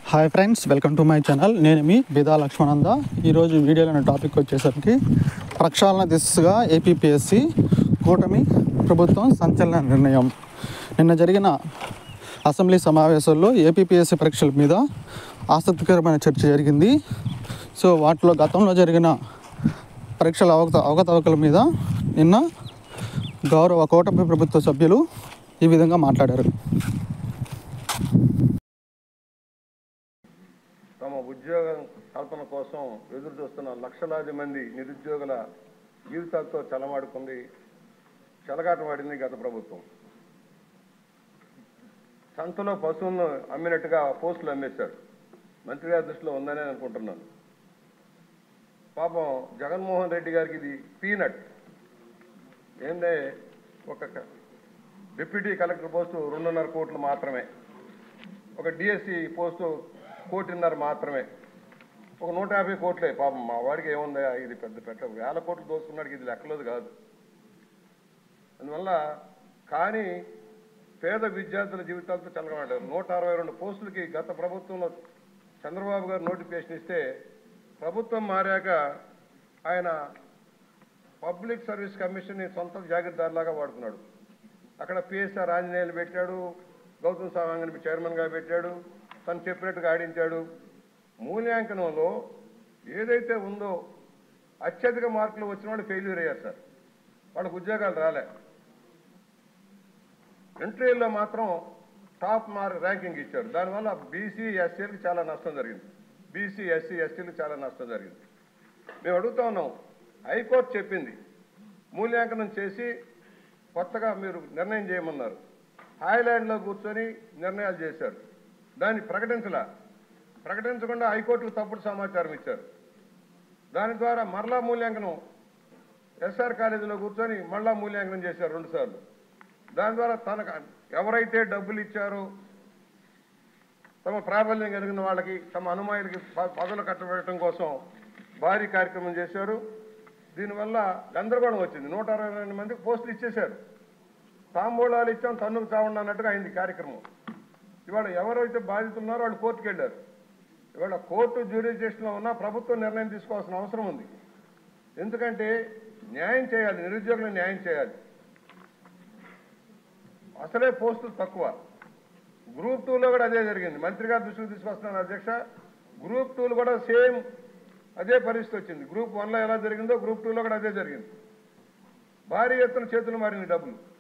Hi friends, welcome to my channel. నేను మీ బిదా లక్ష్మణంద. ఈరోజు వీడియోలోని టాపిక్ వచ్చేసరికి ప్రక్షాళన దిశగా ఏపీపీఎస్సీ కూటమి ప్రభుత్వం సంచలన నిర్ణయం. నిన్న జరిగిన అసెంబ్లీ సమావేశాల్లో ఏపీపీఎస్సీ పరీక్షల మీద ఆసక్తికరమైన చర్చ జరిగింది. సో వాటిలో గతంలో జరిగిన పరీక్షల అవకతవకల మీద నిన్న గౌరవ కూటమి ప్రభుత్వ సభ్యులు ఈ విధంగా మాట్లాడారు. తమ ఉద్యోగ కల్పన కోసం ఎదురు చూస్తున్న లక్షలాది మంది నిరుద్యోగుల జీవితాలతో చెలగాటమాడింది గత ప్రభుత్వం. సంతలో పశువులను అమ్మినట్టుగా పోస్టులు అమ్మేశారు. మంత్రి గారి దృష్టిలో ఉందని అనుకుంటున్నాను. పాపం జగన్మోహన్ రెడ్డి గారికి ఇది పీనట్. ఏంటంటే ఒక డిప్యూటీ కలెక్టర్ పోస్టు 2.5 కోట్లు మాత్రమే, ఒక డిఎస్సి పోస్టు 1.5 కోట్లు మాత్రమే, ఒక 150 కోట్లే. పాపం మా వాడికి ఏముందా, ఇది పెద్ద వేల కోట్లు దోసుకున్నాడికి ఇది లెక్కలేదు కాదు. అందువల్ల కానీ పేద విద్యార్థుల జీవితాలతో చెలగబడ్డారు. 162 పోస్టులకి గత ప్రభుత్వంలో చంద్రబాబు గారు నోటిఫికేషన్ ఇస్తే ప్రభుత్వం మారాక ఆయన పబ్లిక్ సర్వీస్ కమిషన్ని సొంత జాగీర్దారులాగా వాడుకున్నాడు. అక్కడ పిఎస్ఆర్ ఆంజనేయులు పెట్టాడు, గౌతమ్ సవాంగ్ని చైర్మన్గా పెట్టాడు, తను చెప్పినట్టుగా ఆడించాడు. మూల్యాంకనంలో ఏదైతే ఉందో అత్యధిక మార్కులు వచ్చిన వాళ్ళు ఫెయిల్యూర్ అయ్యారు సార్. వాళ్ళకు ఉద్యోగాలు రాలే. ఇంటర్వ్యూలో మాత్రం టాప్ ర్యాంకింగ్ ఇచ్చారు. దానివల్ల బీసీ ఎస్సీలకు చాలా నష్టం జరిగింది. బీసీ ఎస్సీ ఎస్టీలకు చాలా నష్టం జరిగింది. మేము అడుగుతా ఉన్నాం, హైకోర్టు చెప్పింది మూల్యాంకనం చేసి కొత్తగా మీరు నిర్ణయం చేయమన్నారు. హాయ్లాండ్లో కూర్చొని నిర్ణయాలు చేశారు. దాన్ని ప్రకటించకుండా హైకోర్టుకు తప్పుడు సమాచారం ఇచ్చారు. దాని ద్వారా మరలా మూల్యాంకనం ఎస్ఆర్ కాలేజీలో కూర్చొని మళ్ళా మూల్యాంకనం చేశారు 2 సార్లు. దాని ద్వారా తనకు ఎవరైతే డబ్బులు ఇచ్చారో తమ ప్రాబల్యం కలిగిన వాళ్ళకి, తమ అనుమాయులకి పదవులు కట్టబెట్టడం కోసం భారీ కార్యక్రమం చేశారు. దీనివల్ల గందరగోళం వచ్చింది. 162 మందికి పోస్టులు ఇచ్చేశారు. తాంబూలాలు ఇచ్చాం, తన్నుకు చావండి అన్నట్టుగా అయింది కార్యక్రమం. ఇవాళ ఎవరైతే బాధితులు ఉన్నారో వాళ్ళు కోర్టుకు వెళ్ళారు. ఇవాళ కోర్టు జ్యూరిడిక్షన్లో ఉన్న ప్రభుత్వం నిర్ణయం తీసుకోవాల్సిన అవసరం ఉంది. ఎందుకంటే న్యాయం చేయాలి, నిరుద్యోగులకు న్యాయం చేయాలి. అసలే పోస్టులు తక్కువ. గ్రూప్ 2లో కూడా అదే జరిగింది. మంత్రి గారు దృష్టికి తీసుకొస్తున్నాను అధ్యక్ష. గ్రూప్ 2లో కూడా సేమ్ అదే పరిస్థితి వచ్చింది. గ్రూప్ 1లో ఎలా జరిగిందో గ్రూప్ 2లో కూడా అదే జరిగింది. భారీ ఎత్తున చేతులు మారింది డబ్బులు.